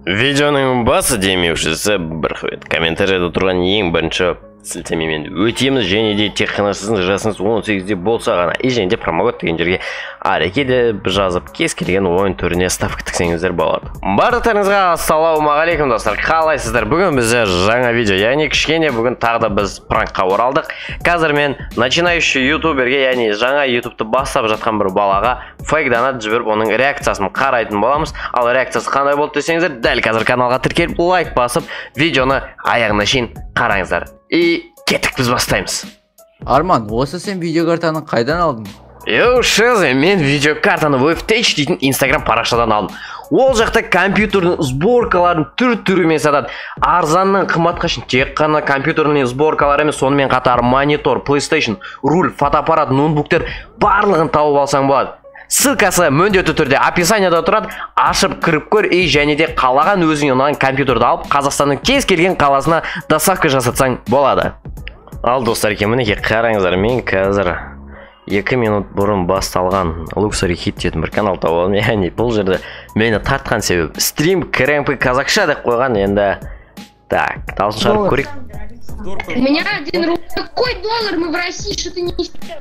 Видеоның басы демеушісі Бірхвет. Комментарияда тұрған ең бірінші сілтемемен өтеміз, және де тек қана сіздің жасыңыз 18-де болса ғана және де промокод деген жерге әрекет жазып кез келген ойын түріне ставка тіксеңіздер болады. Барлықтарыңызға ассалаумағалейкум достар, қалайсыздар? Бүгін бізде жаңа видео, яғни кішкене бүгін тағы да біз пранкқа оралдық. Қазір мен начинающий ютуберге, яғни жаңа ютубты бастап жатқан бір балаға фейк донат жіберіп, оның реакциясын қарайтын боламыз. Ал реакциясы қандай болды десеңіздер, дәл қазір каналға тіркеліп, лайк басып, видеоны аяғына шейін қараңыздар. И кеттік, біз бастаймыз. Арман, осы сен видеокартаны қайдан алдың? Мен видеокартаны WebTech дейтін Instagram парақшадан алдым. Ол жақта компьютердің сборкаларын түр-түрімен сатады. Арзаннан қымбатқа шейін тек қана компьютердің сборкалары емес, сонымен қатар монитор, PlayStation, руль, фотоаппарат, ноутбуктер барлығын тауып алсаң болады. Ссылкасы міндетті түрде описанияда тұрады. Ашып кіріп көр, және де қалаған өзіңе ұнаған компьютерді алып, Қазақстанның кез келген қаласына доставка жасатсаң болады. Ал достар, мінекей қараңыздар, мен қазір 2 минут бұрын басталған Luxury Hit дейтін бір канал тауып алдым. Яғни бұл жерде мені тартқан себеп стрим КРМП қазақша деп қойған. Енді так, дауысын шығарып көрейік. У меня 1 рубль. Какой доллар? Мы в России, что ты не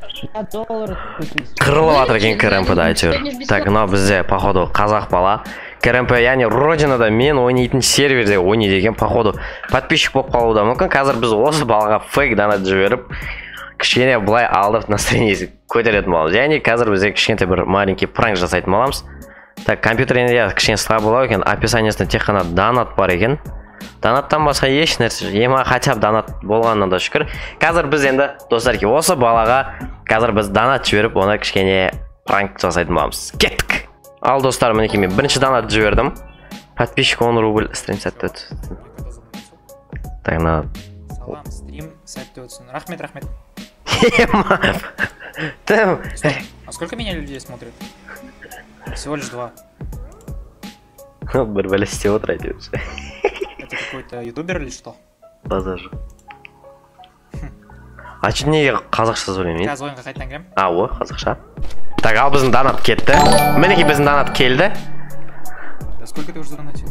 Қырылып атыр екен КРМП-да әйтеуір. Так, мынау бізде походу қазақ бала. КРМП, яғни родинада мен ойнайтын серверде ойнайды екен, походу подписчик болып қалуы да мүмкін. Қазір біз осы балаға фейк донат жіберіп, кішкене былай алдып настроениесі көтеретін боламыз. Яғни қазір бізде кішкентай бір маленький пранк жасайтын боламыз. Так, компьютер енді кішкене слаб болау екен, описаниясында тек қана донат бар екен. Донаттан басқа еш нәрсе, ема хотя бы донат болғаннан да шүкір. Қазір біз енді достар, осы балаға қазір біз донат жіберіп, оны кішкене пранк жасайтын боламыз. Кеттік. Ал достар, мінекей мен бірінші донат жібердім. Подписчик 10 рубль, стрим сәтті өтсін. Так, на салам, стрим сәтті өтсін. Рахмет. Ема. А сколько меня людей смотрит? Всего лишь 2. Бір бәлі істеп отыр әйтеуір. Это какой-то ютубер или что? Базар. А че неге қазақша сөйлемейді? Қазір ойынға қайтадан кірем. О, қазақша. Так, ал біздің донат кетті. Мінекей біздің донат келді. Да сколько ты уже задонатил?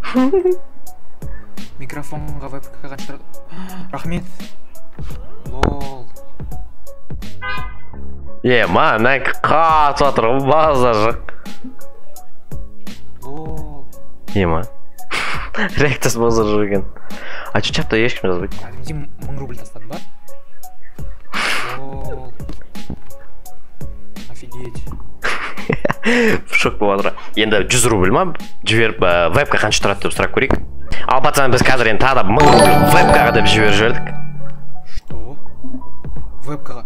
Микрофонға веб-қа қанша? Рахмет. Лол. Ема, нәк қатып атыр, базар. Лол. Ема. Реактас базар жүрген. А че чапта ешкім жазбайды? Кәдімде 1000 рубль тастады ба? Лол. Офигеть. Шок болып атыр. Енді 100 рубль ма? Жіберіп, вебка қанша тұрады деп сұрап көрейік. Ал пацан, біз қазір енді тағы да 1000 рубль вебкаға деп жібердік. Что? Вебкаға?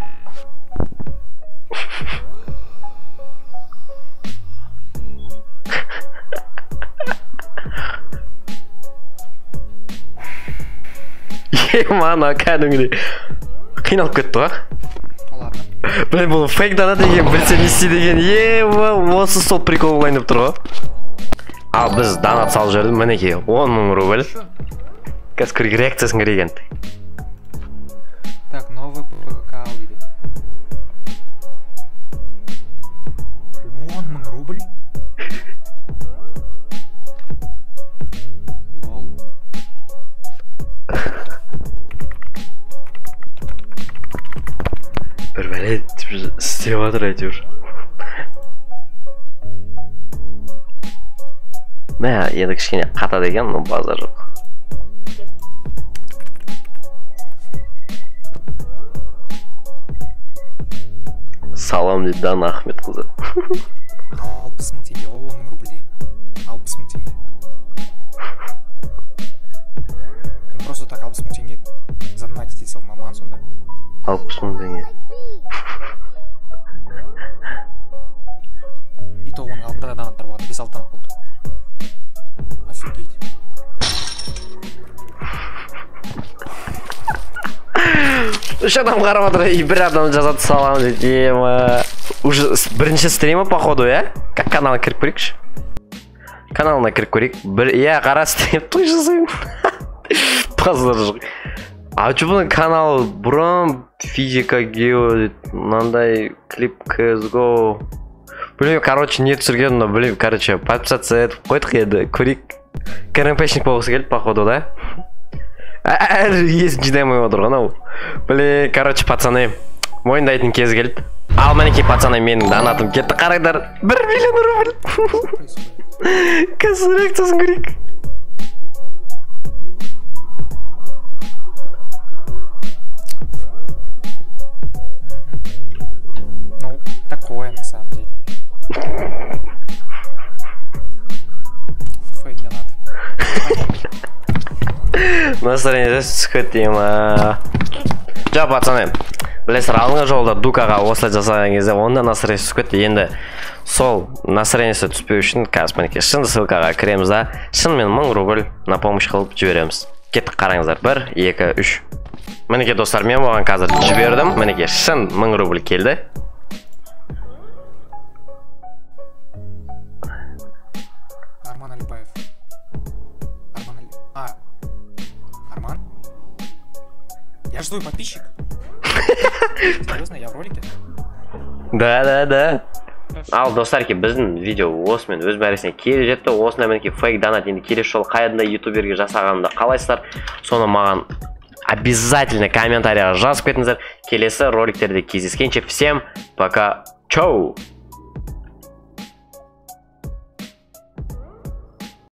Ема, кәдімгідей қиналып кетті ғой. Ладно. Блин, бұл фейк донат деген, білсе не істейді деген. Ема, осы сол прикол болайын деп тұр ғой. Ал біз донат салып жібердім, мінекей 10 000 рубль. Қазір көрейік реакциясын көрейік енді. Так, новый ПК дейді. 10 000 рубль? Лол. Бір бәле істеп жатыр әйтеуір. Мә, енді кішкене қата деген, но базар жоқ. Салам дейді Дана Ахмет қызы. 60 000 теңге, 10 000 рубль деген. 60 000 теңге. Мен просто так 60 000 теңге задонатить ете салдым маған сонда. 60 000 теңге. И то оның алдында да донаттар болған, 5-6 донат болды. Офигеть. Үш адам қарап отыр, и бір адам жазады салам дейді. Ема. Уже бірінші стрима походу, я? Как каналға кіріп көрейікші? Каналына кіріп көрейік. Я қара стрим той жасаймын. Базар жоқ. А че бұның канал бұрын физика гео, мынандай клип CSGO. Блин, короче, не түсірген, но, блин, короче, подписаться етіп қойдық еді, көрейік. КРМПшник болғысы келді, походу, да? Әлі есін жидамай отыр ғой, ау. Блин, короче, пацаны, мойындайтын кез келді. Ал мінекей, пацаны, менің донатым кетті, қараңдар. 1 миллион рубль. Қазір реакциясын көрейік. Ну, такое на самом деле. Фейк донат. Настроение түсіп деймін. Жа, пацаны, білесір, алыңа жолда Дукаға осылай жасаған кезде онда настроение түсіп кетті. Енді сол настроениесі түспеу үшін қазір мінекей шын ссылкаға кіреміз да, шынымен 1000 рубль на помощь қылып жібереміз. Кеттік, қараңыздар. 1, 2, 3. Мінекей достар, мен оған қазір жібердім. Мінекей шын 1000 рубль келді. Арман Алибаев. Арман? Я же твой подписчик. Серьезно, я в ролике? Да. Ал достарки, біздің видео осымен өз мәресіне келе жетті. Осында мінекей фейк донат енді келесі жолы қайдында ютуберге жасағанымды қалайсыздар, соны маған обязательно комментарияға жазып кетіңіздер. Келесі роликтерде кездескенше всем пока. Чоу!